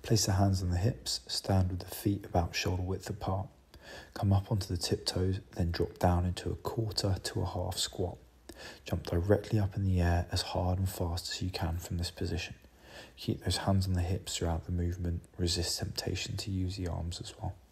Place the hands on the hips, stand with the feet about shoulder width apart. Come up onto the tiptoes, then drop down into a quarter to a half squat. Jump directly up in the air as hard and fast as you can from this position. Keep those hands on the hips throughout the movement. Resist temptation to use the arms as well.